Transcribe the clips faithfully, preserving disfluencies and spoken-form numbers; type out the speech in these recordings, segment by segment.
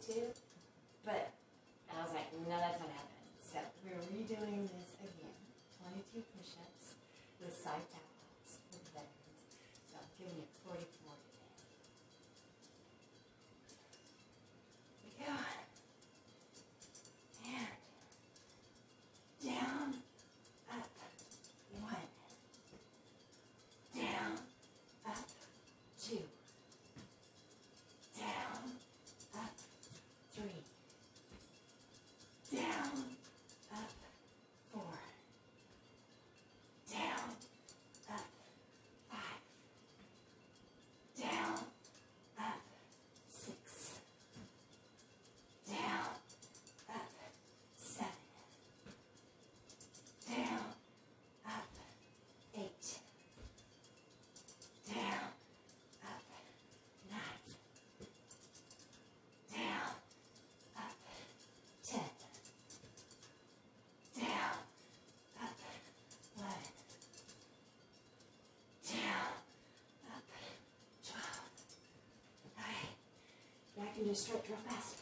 to, but I was like, no, that's not happening. So we're redoing this again. twenty-two push-ups with side tap outs with veterans. So I'm giving you forty-four today. Here we go. And down, up, one. Down, up, two. Down, up, three. Down, up, four. Down, up, five. Down, up, six. Down, up, seven. Down, up, eight. Down, up, nine. Down, up, ten. Down, up, eleven. Down, up, twelve. Alright, now I can just stretch real fast.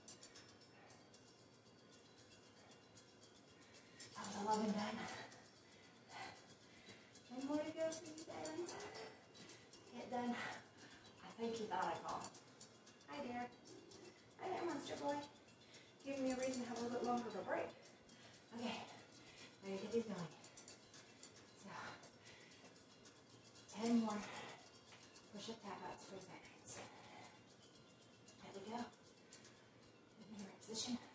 That was eleven done. One more to go for you, Diamonds. Get done. I think you thought I called. Hi, dear. Hi there, Monster Boy. Giving me a reason to have a little bit longer of a break. Okay, ready to get these going. So, ten more push-up tap outs for veterans. There we go. In the right position.